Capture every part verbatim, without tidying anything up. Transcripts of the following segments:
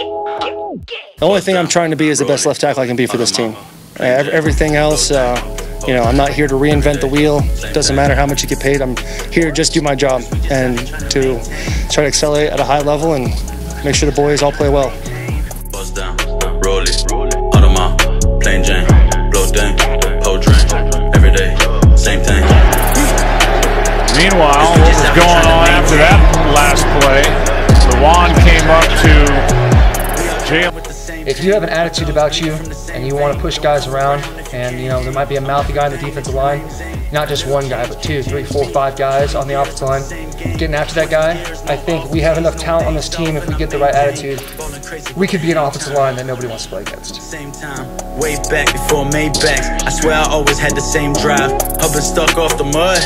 The only thing I'm trying to be is the best left tackle I can be for this team. Uh, everything else, uh, you know, I'm not here to reinvent the wheel. Doesn't matter how much you get paid. I'm here to just do my job and to try to accelerate at a high level and make sure the boys all play well. Buzz down, roll it, Audemars, plain Jane, blow dang, whole drink, every day, same thing. Meanwhile, what was going on after that last play? Lewan came up to Jalen. If you have an attitude about you and you want to push guys around, and you know there might be a mouthy guy on the defensive line, not just one guy, but two, three, four, five guys on the offensive line, getting after that guy, I think we have enough talent on this team. If we get the right attitude, we could be an offensive line that nobody wants to play against. Same time, way back before Maybachs. I swear I always had the same drive. I've been stuck off the mud.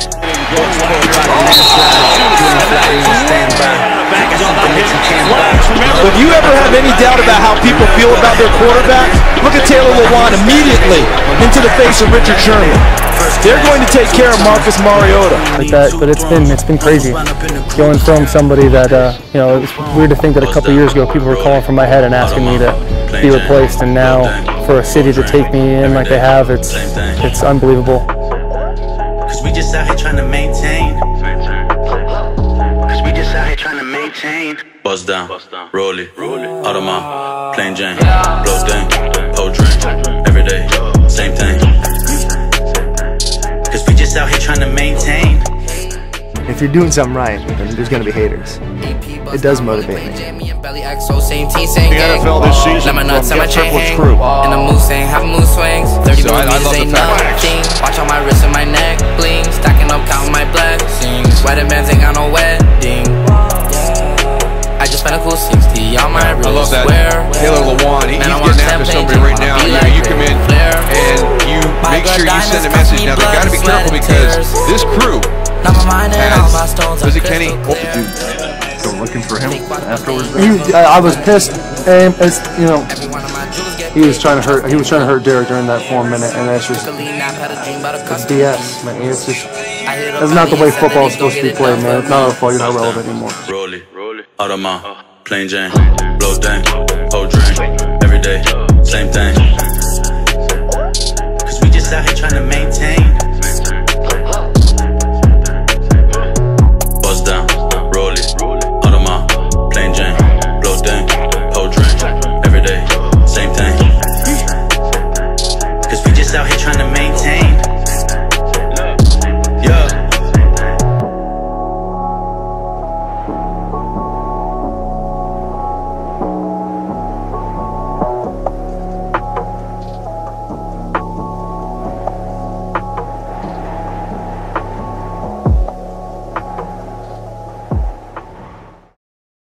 If you ever have any doubt about how people feel about their quarterback, look at Taylor Lewan immediately into the face of Richard Sherman. They're going to take care of Marcus Mariota. Like that, but it's been it's been crazy going from somebody that uh, you know, it's weird to think that a couple years ago people were calling for my head and asking me to be replaced, and now for a city to take me in like they have, it's it's unbelievable. Cause we just out here trying to maintain. Cause we just out here trying to maintain. Buzz down, roll it, Audemars, plain Jane, blow dang, whole drink, every day, same thing. Cause we just out here trying to maintain. If you're doing something right, then there's going to be haters. It does motivate me. The N F L this season from Get Triplets crew. And the moose ain't have moose swings. thirty So I, I love the fact. Watch on my wrist and my neck bling. Stacking up, counting my blessings. Wedding bands ain't got no wedding. I just spent a cool sixty on my wrist. I love that. Taylor Lewan, he, he's getting after somebody right now. You know, you come in and you make sure you send a message. Now they got to be careful because this crew has, was it Kenny? Go looking for him afterwards. He, I, I was pissed, and it's, you know, he was trying to hurt. He was trying to hurt Derek during that four minute, and that's just it's B S, man. It's just that's not the way football is supposed to be played, man. It's not our fault. You're not relevant anymore. Roll it, Audemars, plain Jane, blow dang, whole drink, every day, same thing. Cause we just out here trying to maintain.